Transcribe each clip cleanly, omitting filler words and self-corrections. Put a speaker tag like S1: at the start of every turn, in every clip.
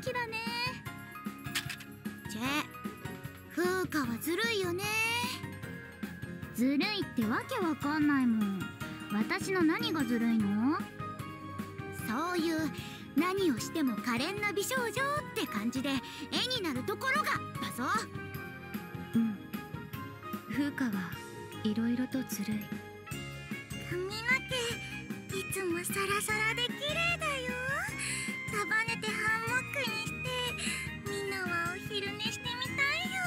S1: 気だね。風花はずるいよね。ずるいってわけわかんないもん。私の何がずるいの？そういう何をしても可憐な美少女って感じで絵になるところがだぞ。
S2: うん、風花はいろいろとずるい。
S1: 髪の毛いつもサラサラで綺麗だよ。束ねてハンモックにしてみんなはお昼寝してみた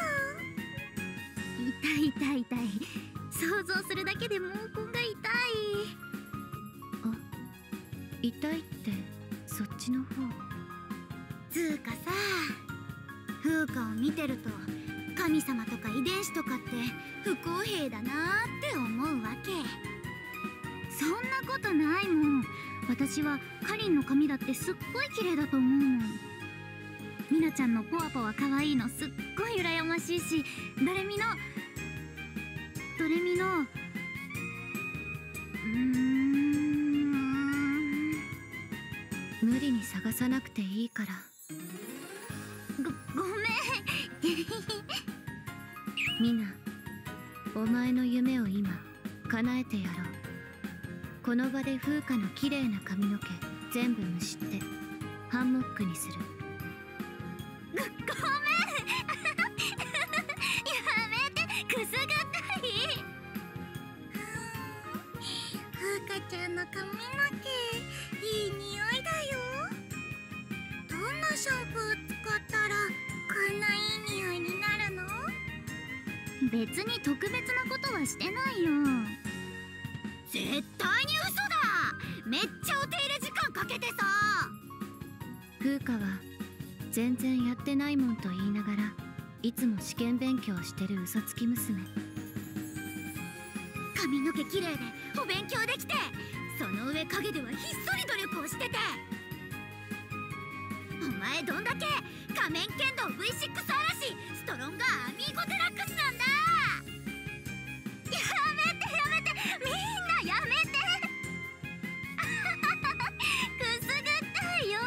S1: いよ。痛い痛い痛い。想像するだけで毛根が痛い。
S2: あ、痛いってそっちの方。
S1: つうかさ、風花を見てると神様とか遺伝子とかって不公平だなーって思うわけ。そんなことないもん。私はかりんの髪だってすっごい綺麗だと思うもん。みなちゃんのポワポワ可愛いのすっごい羨ましいし、ドレミの
S2: 無理に探さなくていいから。
S1: ごめん
S2: みな、お前の夢を今叶えてやろう。この場で風花の綺麗な髪の毛全部むしってハンモックにする。
S1: ごめんやめて、くすぐったい。風花ちゃんの髪の毛いい匂いだよ。どんなシャンプー使ったらこんないい匂いになるの？別に特別なことはしてないよ。絶対に嘘だ。めっちゃお手入れ時間かけてさ。
S2: 風花は全然やってないもんと言いながらいつも試験勉強してる嘘つき娘。
S1: 髪の毛綺麗でお勉強できて、その上陰ではひっそり努力をしてて。お前どんだけ仮面剣道 V6 嵐ストロンガーアミーゴデラックスなんだ。やめてやめて、みんなやめてくすぐったいよ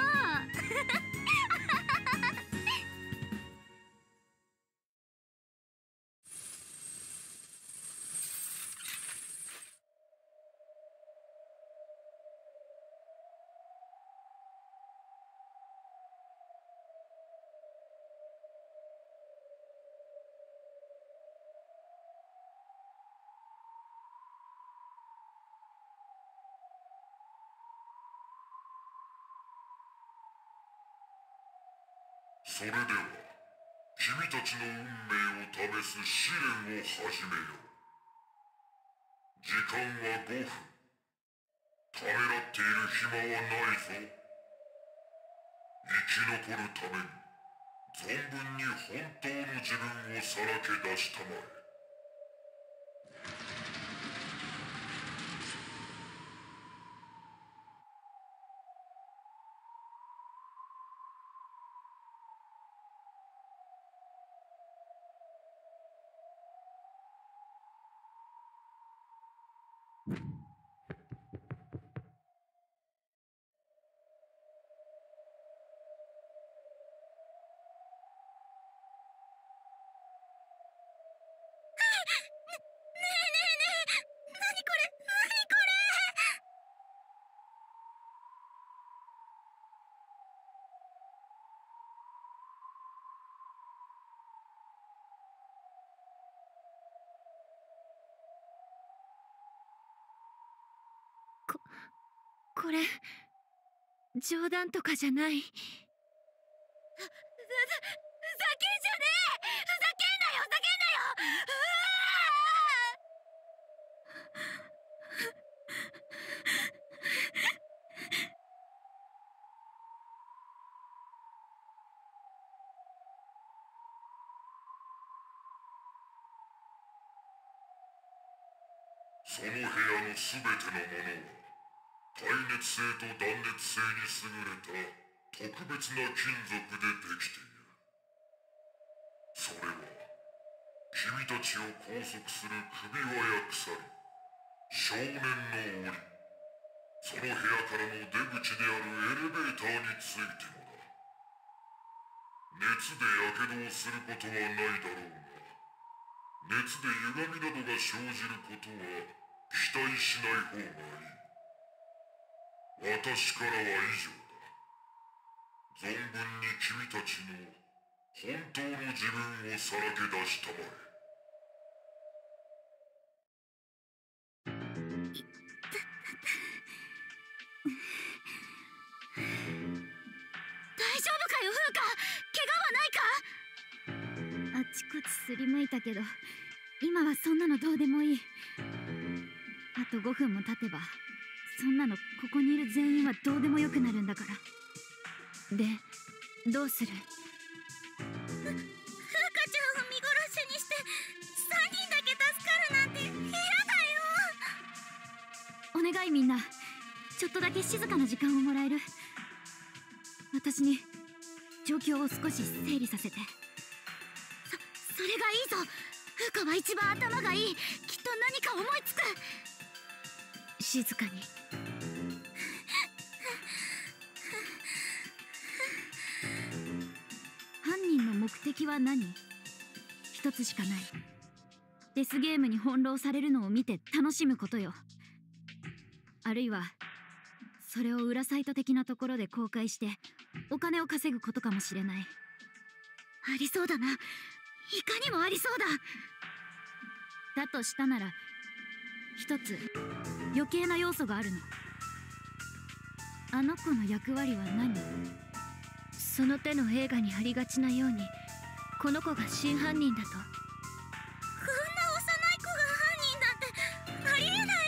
S3: それでは君たちの運命を試す試練を始めよう。時間は5分。ためらっている暇はないぞ。生き残るために存分に本当の自分をさらけ出したまえ。
S2: これ冗談とかじゃない。
S1: ふざけんじゃねえ。ふざけんなよふざけんなよ。
S3: その部屋のすべてのものは耐熱性と断熱性に優れた特別な金属でできている。それは君たちを拘束する首輪や鎖、少年の檻、その部屋からの出口であるエレベーターについてもだ。 熱で火傷をすることはないだろうが、熱で歪みなどが生じることは期待しない方がいい。私からは以上だ。存分に君たちの本当の自分をさらけ出したまえ。
S1: 大丈夫かよ、フーカ。怪我はないか？あちこちすりむいたけど、今はそんなのどうでもいい。あと5分も経てば、そんなのここにいる全員はどうでもよくなるんだから。
S2: で、どうする？
S1: フーカちゃんを見殺しにして3人だけ助かるなんて嫌だよ。お願いみんな、ちょっとだけ静かな時間をもらえる？私に状況を少し整理させて。それがいいぞ。フーカは一番頭がいい。きっと何か思いつく。
S2: 静かに。
S1: 犯人の目的は何？一つしかない。デスゲームに翻弄されるのを見て楽しむことよ。あるいはそれを裏サイト的なところで公開してお金を稼ぐことかもしれない。ありそうだな。いかにもありそうだ。だとしたなら一つ余計な要素があるの。あの子の役割は何？
S2: その手の映画にありがちなように、この子が真犯人だと。
S1: こんな幼い子が犯人なんてありえないよ。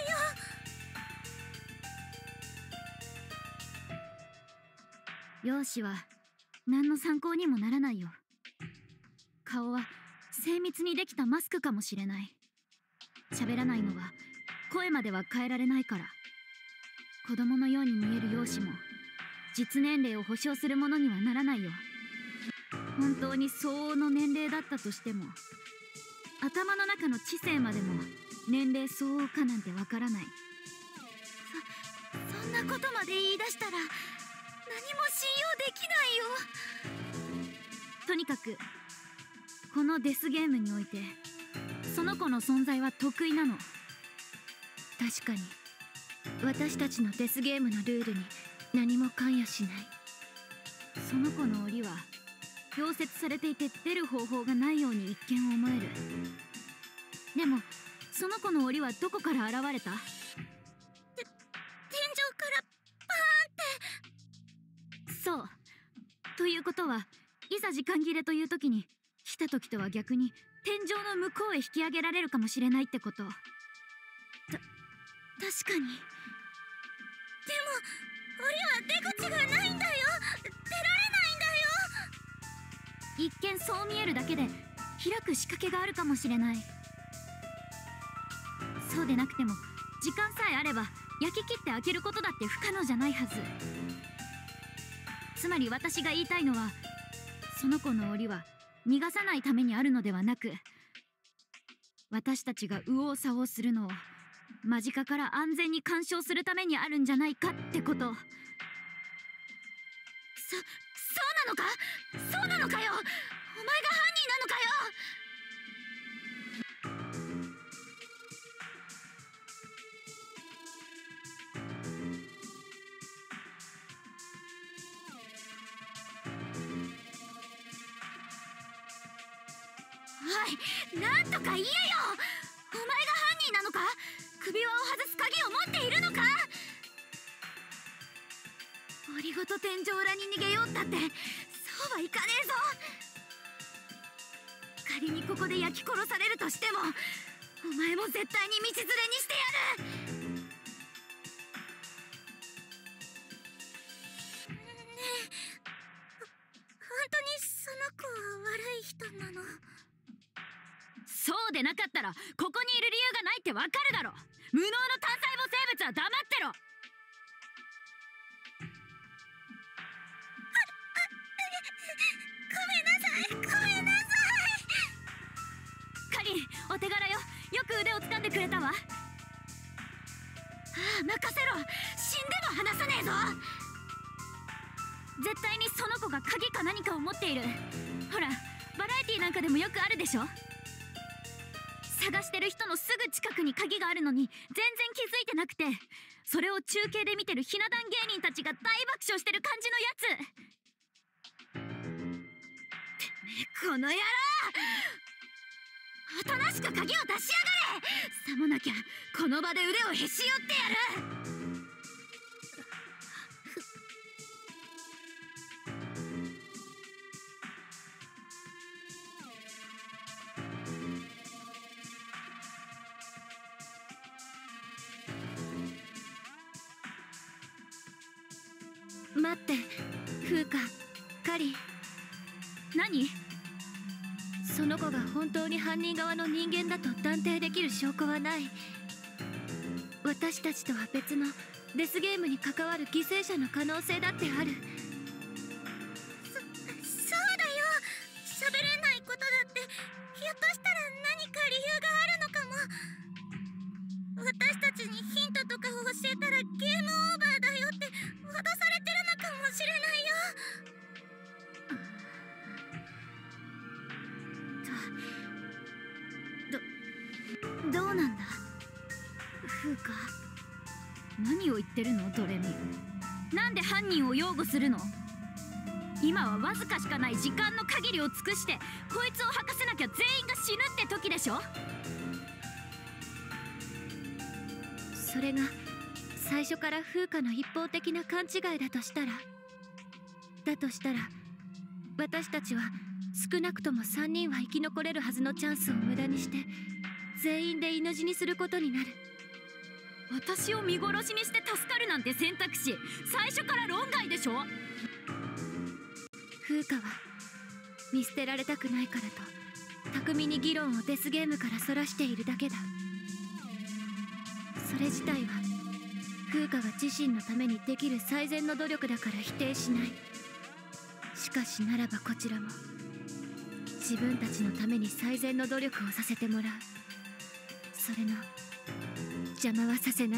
S1: 容姿は何の参考にもならないよ。顔は精密にできたマスクかもしれない。喋らないのは声までは変えられないから。子供のように見える容姿も実年齢を保証するものにはならないよ。本当に相応の年齢だったとしても、頭の中の知性までも年齢相応かなんてわからない。そんなことまで言い出したら何も信用できないよ。とにかくこのデスゲームにおいてその子の存在は得意なの。
S2: 確かに私たちのデスゲームのルールに何も関与しない。
S1: その子の檻は溶接されていて出る方法がないように一見思える。でもその子の檻はどこから現れた？天井からバーンって。そう。ということはいざ時間切れという時に来た時とは逆に天井の向こうへ引き上げられるかもしれないってこと。確かに。でも檻は出口がないんだよ。出られないんだよ。一見そう見えるだけで開く仕掛けがあるかもしれない。そうでなくても時間さえあれば焼き切って開けることだって不可能じゃないはず。つまり私が言いたいのは、その子の檻は逃がさないためにあるのではなく、私たちが右往左往するのを間近から安全に干渉するためにあるんじゃないかってこと。そうなのか？そうなのかよ。お前が犯人なのかよ。おい、なんとか言えよ。お前が犯人なのか？首輪を外す鍵を持っているのか？檻ごと天井裏に逃げようったってそうはいかねえぞ。仮にここで焼き殺されるとしてもお前も絶対に道連れにしてやる。ねえ、本当にその子は悪い人なの？そうでなかったらここにいる理由がないってわかるだろ。無能の単細胞生物は黙ってろ。ごめんなさい、ごめんなさい。カリン、お手柄よ。よく腕を掴んでくれたわ。ああ、任せろ。死んでも離さねえぞ。絶対にその子が鍵か何かを持っている。 ほらバラエティなんかでもよくあるでしょ。探してる人のすぐ近くに鍵があるのに全然気づいてなくて、それを中継で見てるひな壇芸人たちが大爆笑してる感じのやつ。てめえこの野郎、おとなしく鍵を出しやがれ。さもなきゃこの場で腕をへし折ってやる。
S2: 待って、風花、カリ。
S1: 何？
S2: その子が本当に犯人側の人間だと断定できる証拠はない。私たちとは別のデスゲームに関わる犠牲者の可能性だってある。
S1: そうだよ。喋れないことだってひょっとしたら何か理由があるのかも。私たちにヒントとかを教えたらゲームオーバーだよって脅されてるのかもしれないよ。どうなんだ風花。何を言ってるのドレミ。なんで犯人を擁護するの？今はわずかしかない時間の限りを尽くしてこいつを吐かせなきゃ全員が死ぬって時でしょ。
S2: それが最初から風花の一方的な勘違いだとしたら私たちは少なくとも3人は生き残れるはずのチャンスを無駄にして全員で犬死にすることになる。
S1: 私を見殺しにして助かるなんて選択肢最初から論外でしょ。
S2: 風花は見捨てられたくないからと巧みに議論をデスゲームからそらしているだけだ。それ自体は風花が自身のためにできる最善の努力だから否定しない。しかしならばこちらも自分たちのために最善の努力をさせてもらう。それの邪魔はさせない。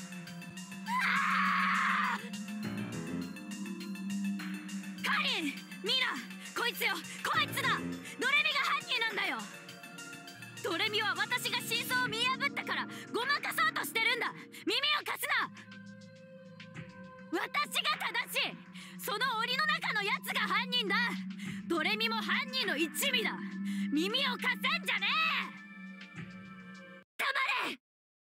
S1: カリン、ミラ、こいつよ、こいつだ。ドレミが犯人なんだよ。ドレミは私が真相を見破ったからごまかそうとしてるんだ。耳を貸すな。私が正しい。その檻の中のやつが犯人だ。ドレミも犯人の一味だ。耳を貸せんじゃねえ。黙れ。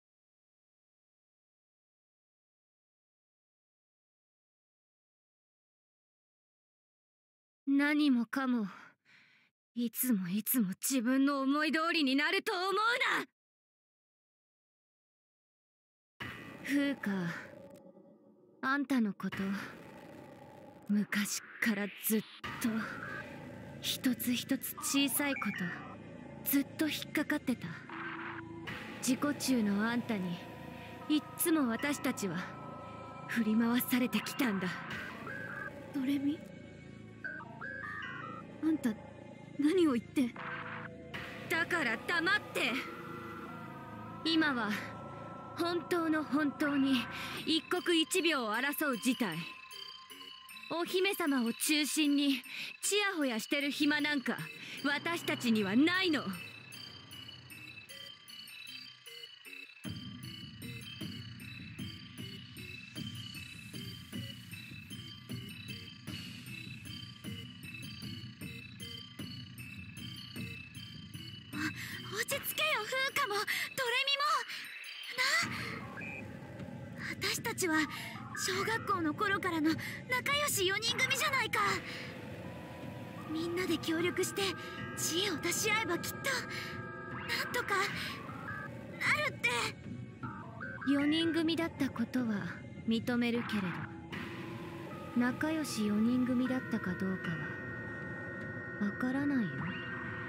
S2: 何もかもいつも自分の思い通りになると思うな。風花、あんたのこと昔からずっと一つ一つ小さいことずっと引っかかってた。自己中のあんたにいっつも私たちは振り回されてきたんだ。
S1: ドレミ、あんた何を言って。
S2: だから黙って。今は本当に一刻一秒を争う事態。お姫様を中心にちやほやしてる暇なんか私たちにはないの。
S1: 落ち着けよ風花もドレミもな。私たちは小学校の頃からの仲良し4人組じゃないか。みんなで協力して知恵を出し合えばきっとなんとかなるって。
S2: 4人組だったことは認めるけれど仲良し4人組だったかどうかはわからないよ。
S1: やめて。ね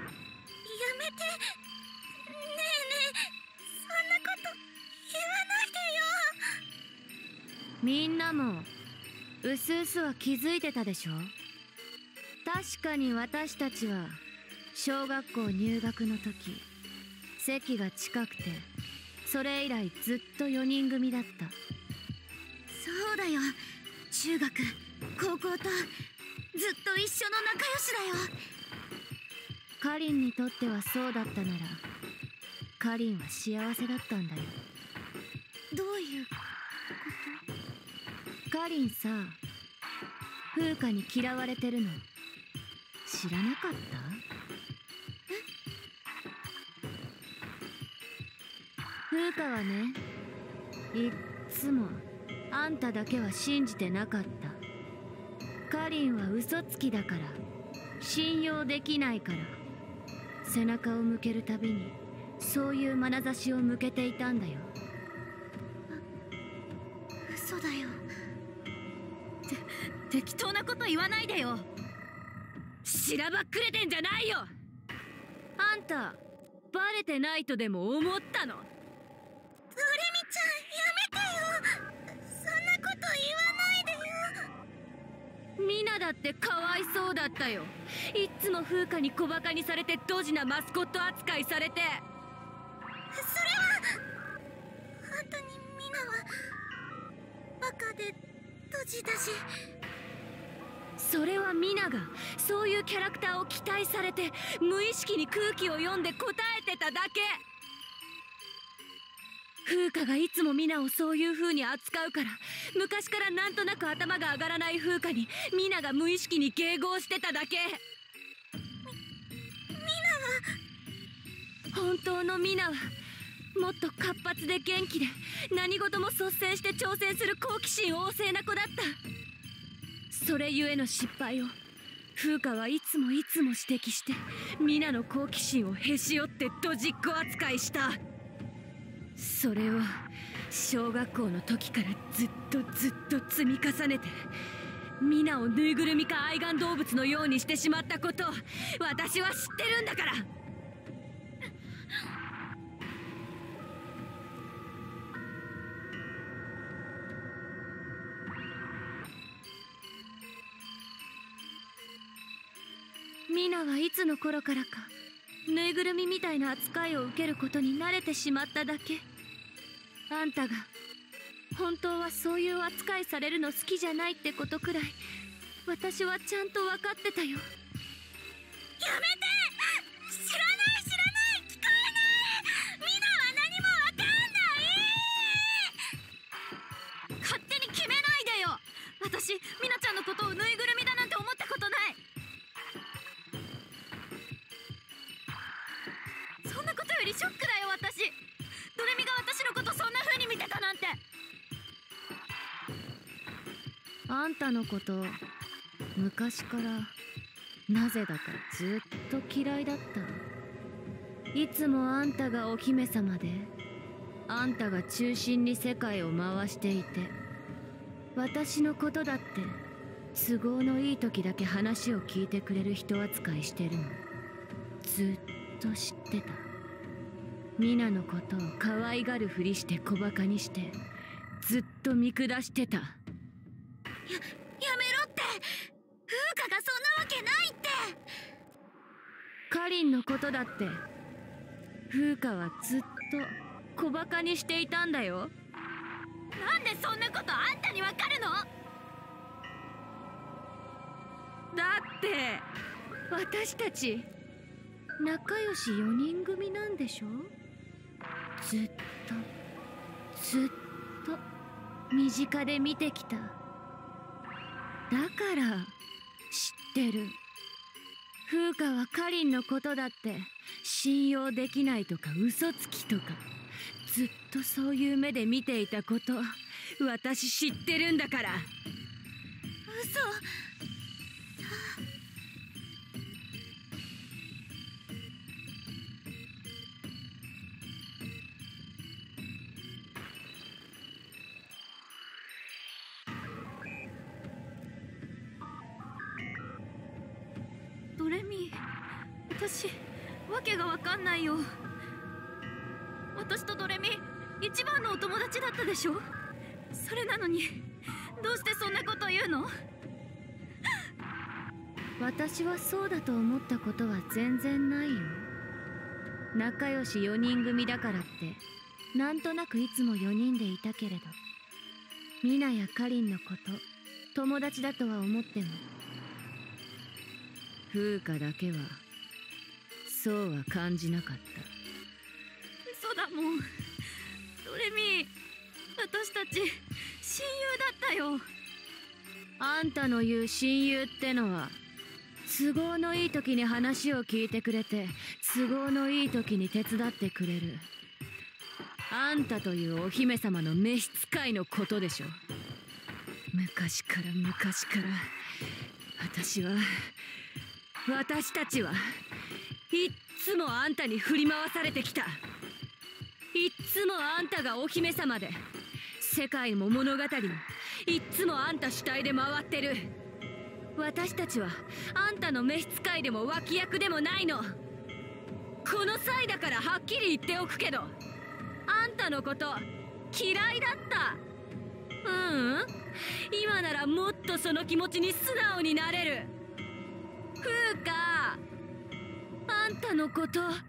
S1: えそんなこと言わないでよ。
S2: みんなもうすうすは気づいてたでしょ。確かに私たちは小学校入学の時席が近くてそれ以来ずっと4人組だった。
S1: そうだよ。中学高校とずっと一緒の仲良しだよ。
S2: カリンにとってはそうだったなら、カリンは幸せだったんだよ。
S1: どういうこ
S2: カリンさ、風花に嫌われてるの知らなかった？風花はね、いっつもあんただけは信じてなかった。カリンは嘘つきだから、信用できないから、背中を向けるたびにそういう眼差しを向けていたんだよ。
S1: 嘘だよ。
S2: 適当なこと言わないでよ。しらばっくれてんじゃないよ。あんたバレてないとでも思ったの？
S1: ドレミちゃん、やめてよ。そんなこと言わないでよ。
S2: ミナだってかわいそうだったよ。いっつも風花に小バカにされてドジなマスコット扱いされて。
S1: それは本当にミナはバカでドジだし。
S2: それはミナがそういうキャラクターを期待されて無意識に空気を読んで答えてただけ。風花がいつもミナをそういう風に扱うから、昔からなんとなく頭が上がらない風花にミナが無意識に迎合してただけ。
S1: ミ
S2: ナは本当のミナはもっと活発で元気で、何事も率先して挑戦する好奇心旺盛な子だった。それゆえの失敗を風花はいつも指摘して、ミナの好奇心をへし折ってドジっ子扱いした。それを小学校の時からずっと積み重ねて、ミナをぬいぐるみか愛玩動物のようにしてしまったことを私は知ってるんだから。ミナはいつの頃からかぬいぐるみみたいな扱いを受けることに慣れてしまっただけ。あんたが本当はそういう扱いされるの好きじゃないってことくらい私はちゃんと分かってたよ。
S1: ナはやめて。知らない聞こえない。ミナは何もわかんない。
S2: 勝手に決めないでよ。私ミナちゃんのことをぬいぐるみだなんて思ったことない。そんなことよりショックだよ。私ドレミが私のことそんな風に見てたなんて。あんたのこと昔からなぜだかずっと嫌いだった。いつもあんたがお姫様で、あんたが中心に世界を回していて、私のことだって都合のいい時だけ話を聞いてくれる人扱いしてるのずっと知ってた。ミナのことを可愛がるふりして小バカにして、ずっと見下してた。
S1: やめろって。風花がそんなわけないって。
S2: カリンのことだって風花はずっと小バカにしていたんだよ。なんでそんなことあんたにわかるの？だって私たち仲良し4人組なんでしょ。ずっと身近で見てきた。だから知ってる。風花はカリンのことだって信用できないとか嘘つきとか、ずっとそういう目で見ていたこと私知ってるんだから。
S1: 嘘。
S2: ドレミ、私わけがわかんないよ。私とドレミ一番のお友達だったでしょ。それなのにどうしてそんなこと言うの？私はそうだと思ったことは全然ないよ。仲良し4人組だからってなんとなくいつも4人でいたけれど、ミナやカリンのこと友達だとは思っても、風花だけはそうは感じなかった。
S4: 嘘だもん。ドレミ、私たち親友だったよ。
S2: あんたの言う親友ってのは、都合のいい時に話を聞いてくれて、都合のいい時に手伝ってくれるあんたというお姫様の召使いのことでしょ。昔から私たちはいっつもあんたに振り回されてきた。いっつもあんたがお姫様で、世界も物語もいっつもあんた主体で回ってる。私たちはあんたの召使いでも脇役でもないの。この際だからはっきり言っておくけど、あんたのこと嫌いだった。今ならもっとその気持ちに素直になれる。風花、あんたのこと大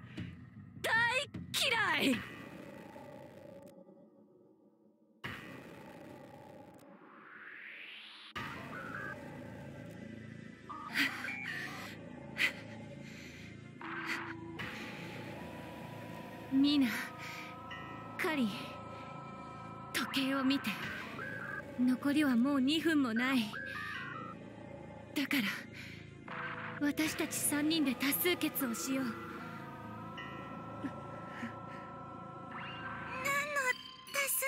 S2: 嫌い。ミナ、カリン、時計を見て。残りはもう2分もない。だから私たち3人で多数決をしよう。
S1: 何の多数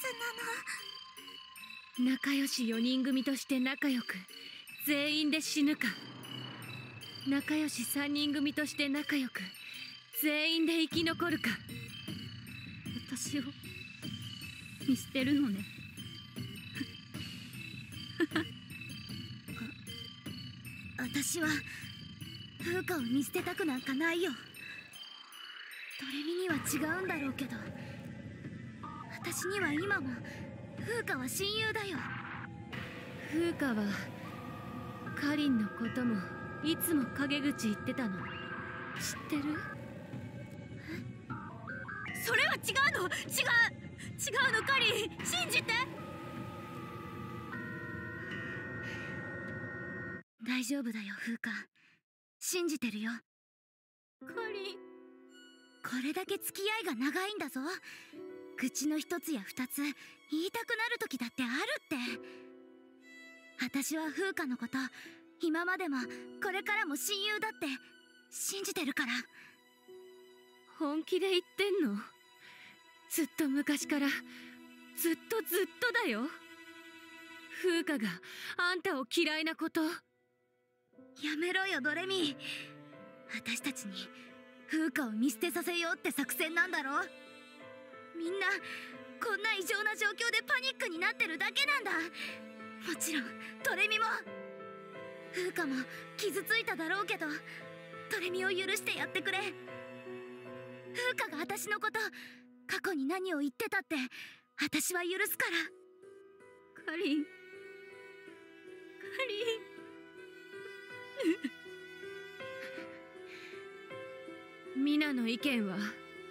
S1: 決なの？
S2: 仲良し4人組として仲良く全員で死ぬか、仲良し3人組として仲良く全員で生き残るか。
S4: 私を見捨てるのね。
S1: 私は風花を見捨てたくなんかないよ。ドレミには違うんだろうけど、私には今も風花は親友だよ。
S2: 風花はカリンのこともいつも陰口言ってたの知ってる？
S4: それは違うの、違うの、カリン、信じて。
S1: 大丈夫だよ風花、信じてるよ。
S4: カリン、
S1: これだけ付き合いが長いんだぞ。愚痴の一つや二つ言いたくなる時だってあるって。私は風花のこと今までもこれからも親友だって信じてるから。
S2: 本気で言ってんの？ずっと昔からずっとだよ。風花があんたを嫌いなこと。
S1: やめろよドレミ。私たちに風花を見捨てさせようって作戦なんだろ。みんなこんな異常な状況でパニックになってるだけなんだ。もちろんドレミも。風花も傷ついただろうけど、ドレミを許してやってくれ。風花が私のこと過去に何を言ってたって私は許すから。
S4: カリン、
S2: ミナの意見は？
S1: ミ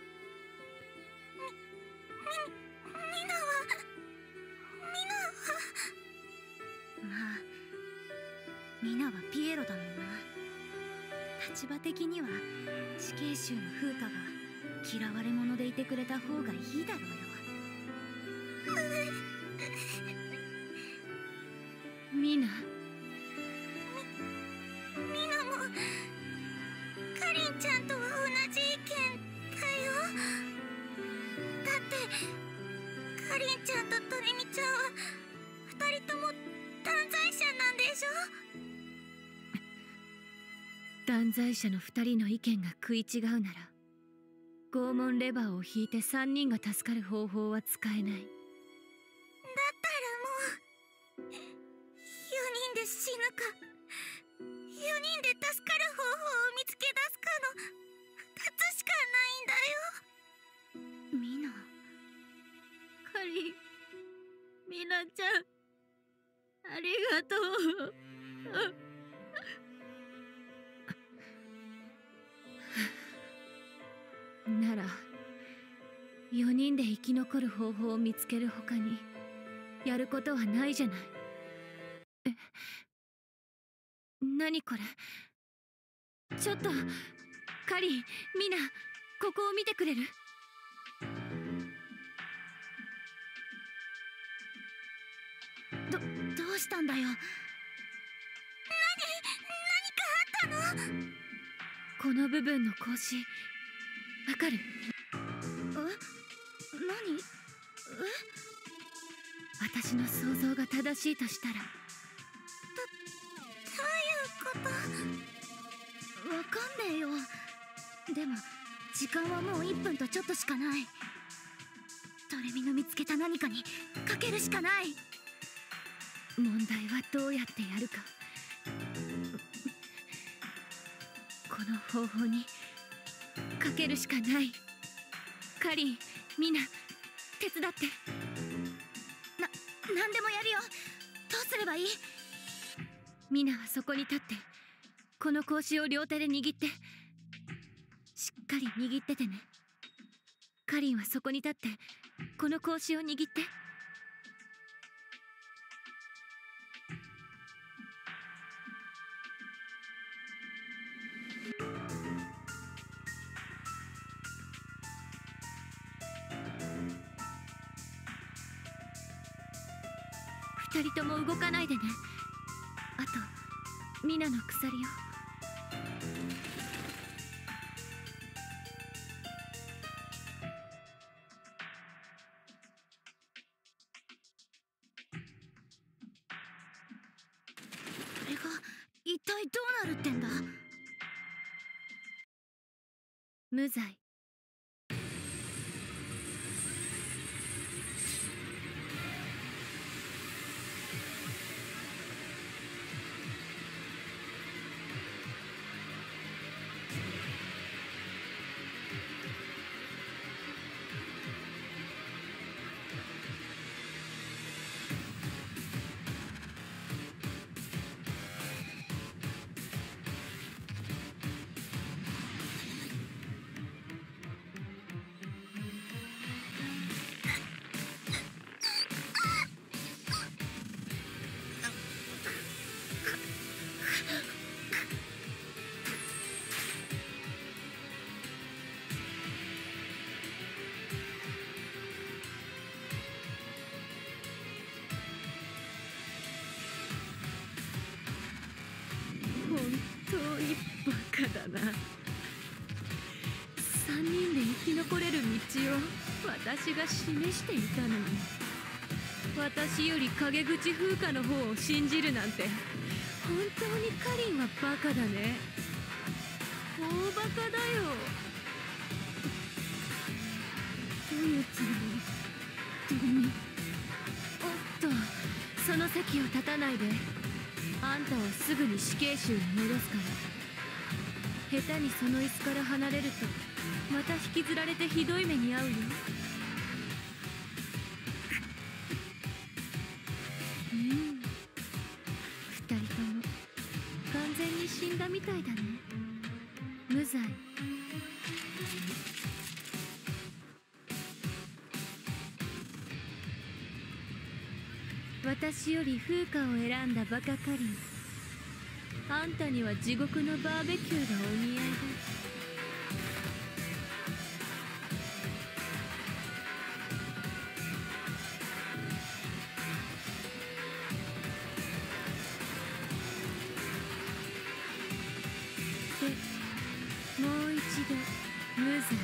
S1: ナはピエロだもんな。立場的には死刑囚の風花が嫌われ者でいてくれた方がいいだろうよ。
S2: ミナ、
S1: ミナもカリンちゃんとは同じ意見だよ。だってカリンちゃんとドレミちゃんは2人とも断罪者なんでしょ。
S2: 断罪者の2人の意見が食い違うなら、拷問レバーを引いて3人が助かる方法は使えない。
S1: だったらもう4人で死ぬか4人で助かる方法を見つけ出すかの2つしかないんだよ。ミナ、
S4: カリン、ミナちゃん、ありがとう。
S2: なら4人で生き残る方法を見つける他にやることはないじゃない。何これ？ちょっとカリン、ミナ、ここを見てくれる？
S1: どうしたんだよ。何かあったの？
S2: この部分の格子、わかる？
S1: 何？
S2: 私の想像が正しいとしたら、
S1: どういうこと？わかんねえよ。でも時間はもう1分とちょっとしかない。ドレミの見つけた何かにかけるしかない。
S2: 問題はどうやってやるか。この方法にかけるしかない。カリン、ミナ、手伝って。
S1: 何でもやるよ。どうすればいい？
S2: ミナはそこに立って、この格子を両手で握って。しっかり握っててね。カリンはそこに立って、この格子を握って。二人とも動かないでね。あとミナの鎖を。
S1: これが一体どうなるってんだ？
S2: 無罪。本当にバカだな。3人で生き残れる道を私が示していたのに、私より陰口風花の方を信じるなんて、本当にカリンはバカだね。大バカだよ。どういうつもり？ドレミ。おっと、その席を立たないで。あんたをすぐに死刑囚に戻すから。下手にその椅子から離れるとまた引きずられてひどい目に遭うよ。二人とも完全に死んだみたいだね。無罪。私より風花を選んだバカカリン。あんたには地獄のバーベキューがお似合いだ。で、もう一度無罪。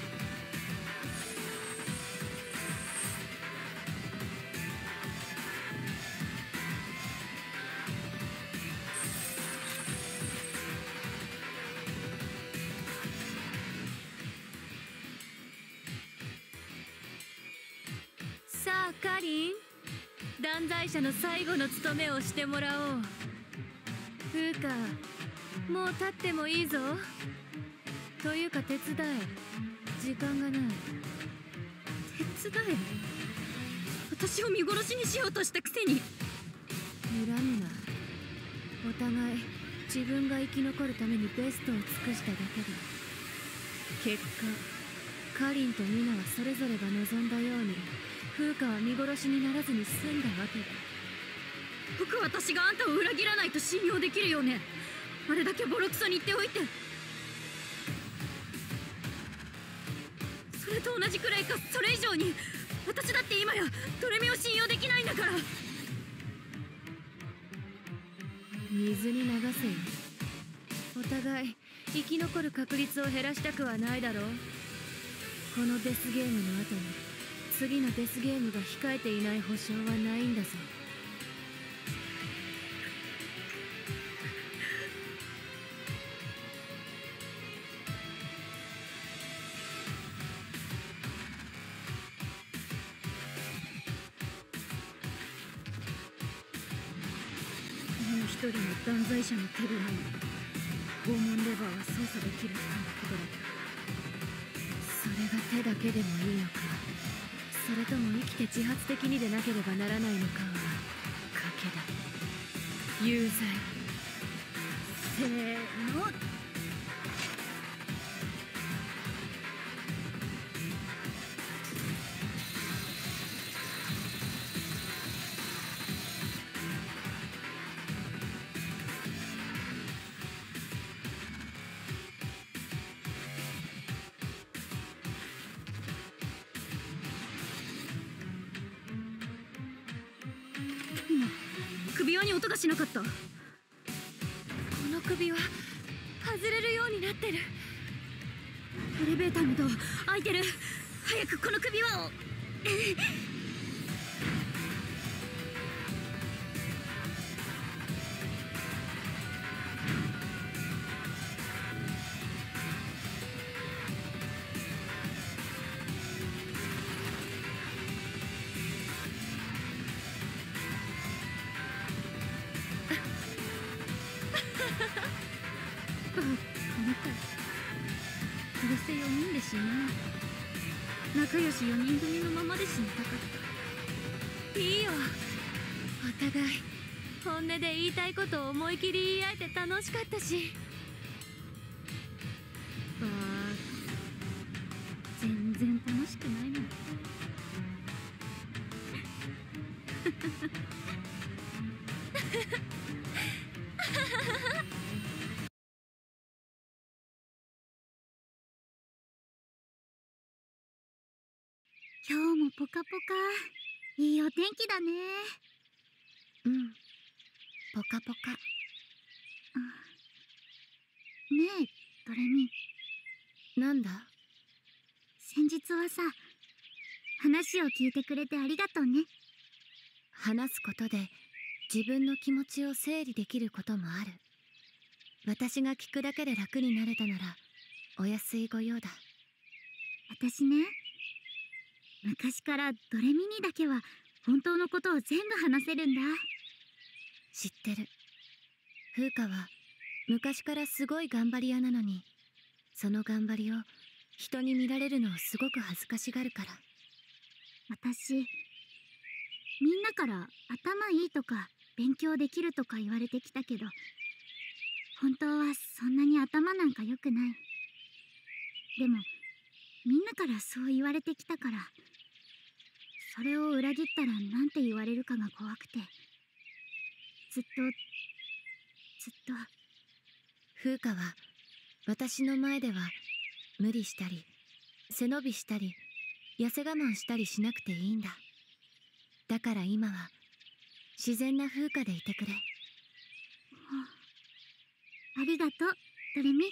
S2: さあカリン、断罪者の最後の務めをしてもらおう。風花、もう立ってもいいぞ。というか手伝え。時間がない。
S4: 手伝え？私を見殺しにしようとしたくせに。
S2: 恨むな。お互い自分が生き残るためにベストを尽くしただけだ。結果カリンとミナはそれぞれが望んだように風花は見殺しにならずに済んだわけだ。
S4: よく私があんたを裏切らないと信用できるよね。あれだけボロクソに言っておいて。 れと同じくらいかそれ以上に。私だって今やドレミを信用できないんだから。
S2: 水に流せよ。お互い生き残る確率を減らしたくはないだろう。このデスゲームの後に次のデスゲームが控えていない保証はないんだぞ。
S4: もう一人の断罪者の手ぶらに拷問レバーは操作できるとのことだった。
S2: それが手だけでもいいのか、それとも生きて自発的にでなければならないのかは賭けだ。有罪。
S4: せーの。首輪に音がしなかった。
S2: この首輪外れるようになってる。
S4: エレベーターのドア開いてる。早くこの首輪を。どうせ4人で死ぬ。仲良し4人組のままで死にたかった。
S2: いいよ。お互い本音で言いたいことを思い切り言い合えて楽しかったし。
S4: 全然楽しくないもん。今日もポカポカ、いいお天気だね。
S2: うん、ポカポカ。
S1: ねえドレミ、
S2: なんだ。
S1: 先日はさ、話を聞いてくれてありがとうね。
S2: 話すことで自分の気持ちを整理できることもある。私が聞くだけで楽になれたならお安いご用だ。
S1: 私ね、昔からドレミにだけは本当のことを全部話せるんだ。
S2: 知ってる。風花は昔からすごい頑張り屋なのに、その頑張りを人に見られるのをすごく恥ずかしがるから。
S1: 私、みんなから頭いいとか勉強できるとか言われてきたけど、本当はそんなに頭なんか良くない。でもみんなからそう言われてきたから、それを裏切ったらなんて言われるかが怖くて、ずっと。
S2: 風花は私の前では無理したり背伸びしたり痩せ我慢したりしなくていいんだ。だから今は自然な風花でいてくれ。
S1: ありがとうドレミ。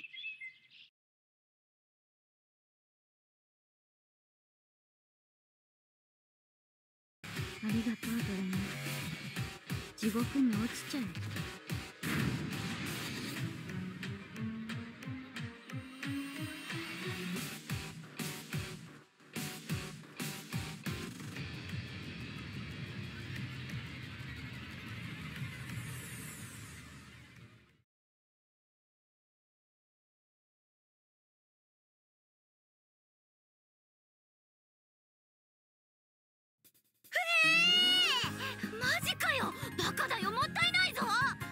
S1: ありがとうドレミ。地獄に落ちちゃう。
S4: マジかよ、バカだよ、もったいないぞ。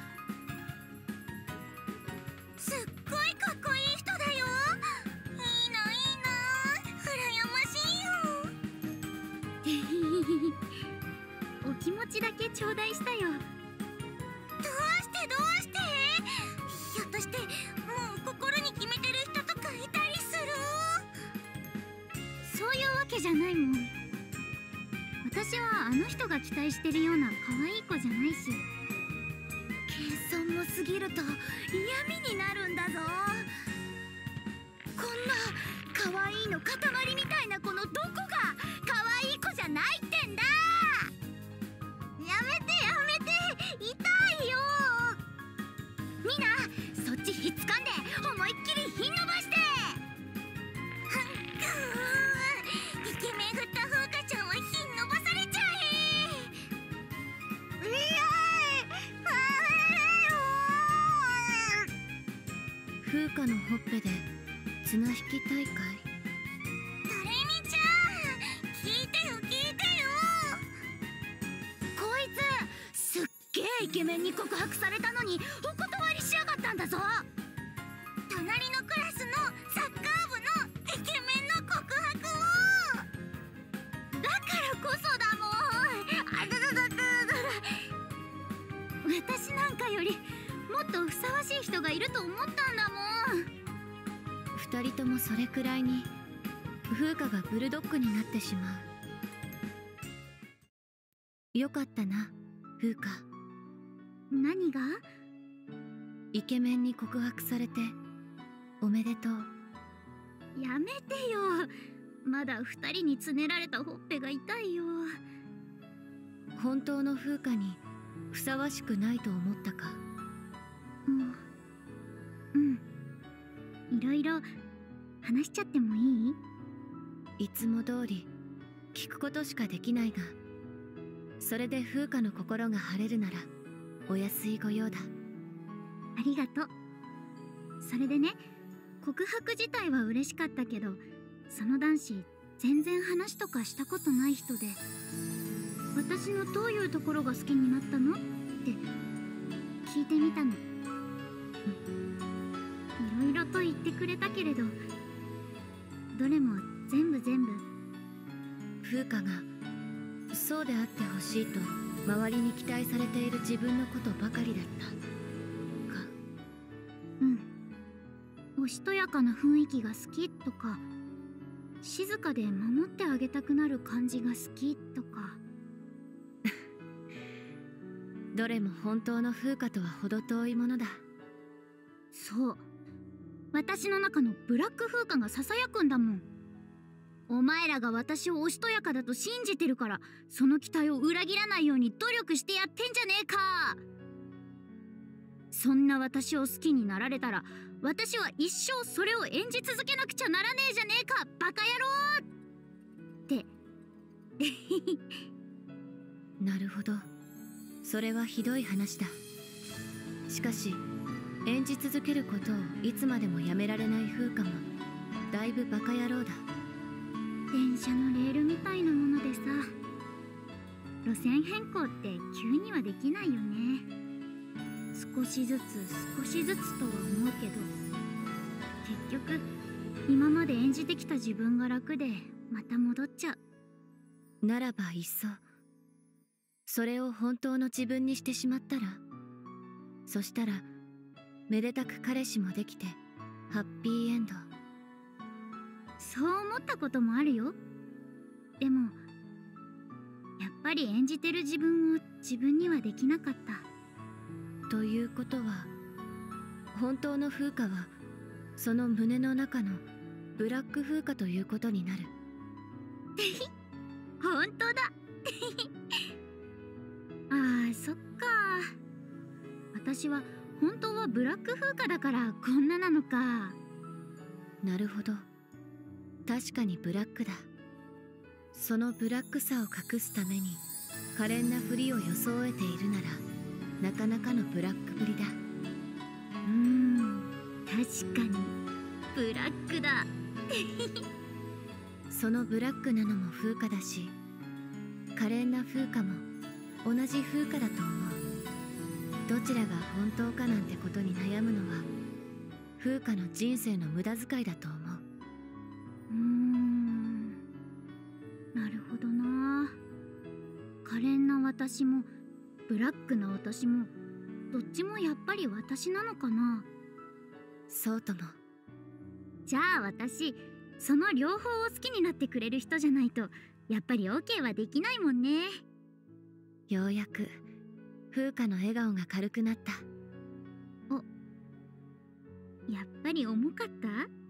S1: すっごいかっこいい人だよ。いいな、羨ましいよ。お気持ちだけ頂戴したよ。どうしてひょっとしてもう心に決めてる人とかいたりする？そうけじゃないもん。私はあの人が期待してるような可愛い子じゃないし、謙遜も過ぎると嫌味になるんだぞ。こんな可愛いの塊みたいな子のどこが可愛い子じゃないってんだ。やめてやめて、痛いよ。みんなそっちひっつかんで思いっきりひん伸ばして。イケメン振った風花ちゃんはひん伸ばされちゃえ。いや
S2: 風花のほっぺで綱引き大会。
S1: ドレミちゃん、聞いてよ聞いてよ。こいつすっげえイケメンに告白されたのにお断りしやがったんだぞ。隣のクラスのサッカー部のイケメンの告白を。だからこそだもん。私なんかよりもっとふさわしい人がいると思ったんだもん。
S2: 二人ともそれくらいに風花がブルドッグになってしまう。よかったな風花。
S1: 何が？
S2: イケメンに告白されておめでとう。
S1: やめてよ。まだ二人につねられたほっぺが痛いよ。
S2: 本当の風花にふさわしくないと思ったか？
S1: いろいろ話しちゃってもいい？
S2: いつも通り聞くことしかできないが、それで風花の心が晴れるならお安いご用だ。
S1: ありがとう。それでね、告白自体は嬉しかったけど、その男子全然話とかしたことない人で、私のどういうところが好きになったのって聞いてみたの。いろいろと言ってくれたけれど、どれも全部
S2: 風花がそうであってほしいと周りに期待されている自分のことばかりだったか。
S1: おしとやかな雰囲気が好きとか、静かで守ってあげたくなる感じが好きとか。
S2: どれも本当の風花とは程遠いものだ。
S1: そう、私の中のブラック風花がささやくんだもん。お前らが私をおしとやかだと信じてるから、その期待を裏切らないように努力してやってんじゃねえか。そんな私を好きになられたら、私は一生それを演じ続けなくちゃならねえじゃねえか、バカ野郎って
S2: なるほど、それはひどい話だ。しかし演じ続けることをいつまでもやめられない風花もだいぶバカ野郎だ。
S1: 電車のレールみたいなものでさ、路線変更って急にはできないよね。少しずつ少しずつとは思うけど、結局今まで演じてきた自分が楽でまた戻っちゃう。
S2: ならばいっそそれを本当の自分にしてしまったら、そしたらめでたく彼氏もできてハッピーエンド。
S1: そう思ったこともあるよ。でもやっぱり演じてる自分を自分にはできなかった。
S2: ということは、本当の風花はその胸の中のブラック風花ということになる。
S1: 本当だ。ああ、そっか。私は本当はブラック風花だからこんななのか。
S2: なるほど、確かにブラックだ。そのブラックさを隠すために可憐なふりを装えているなら、なかなかのブラックぶりだ。
S1: 確かにブラックだ。
S2: そのブラックなのも風花だし、可憐な風花も同じ風花だと思う。どちらが本当かなんてことに悩むのは風花の人生の無駄遣いだと思う。
S1: なるほどな。可憐な私もブラックな私もどっちもやっぱり私なのかな。
S2: そうとも。
S1: じゃあ私その両方を好きになってくれる人じゃないとやっぱり OK はできないもんね。
S2: ようやく風花の笑顔が軽くなった。
S1: やっぱり重かった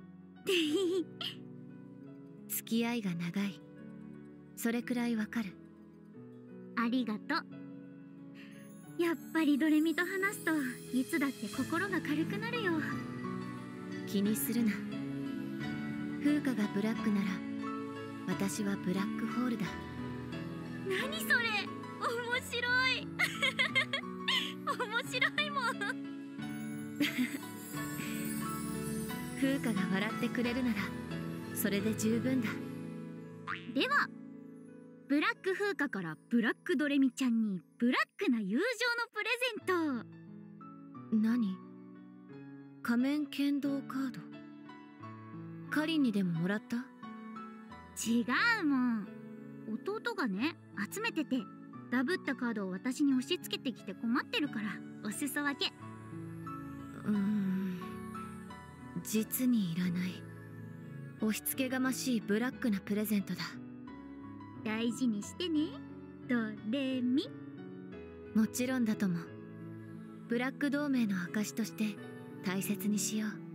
S2: 付き合いが長い、それくらいわかる。
S1: ありがとう。やっぱりドレミと話すといつだって心が軽くなるよ。
S2: 気にするな。風花がブラックなら私はブラックホールだ。
S1: 何それ、面白い面白いもん
S2: 風花が笑ってくれるならそれで十分だ。
S1: ではブラック風花からブラックドレミちゃんにブラックな友情のプレゼント。
S2: 何？仮面剣道カード。カリンにでももらった？
S1: 違うもん。弟がね、集めててダブったカードを私に押し付けてきて困ってるからお裾分け。
S2: 実にいらない。押し付けがましいブラックなプレゼントだ。
S1: 大事にしてね、ドレミ。
S2: もちろんだとも。ブラック同盟の証として大切にしよう。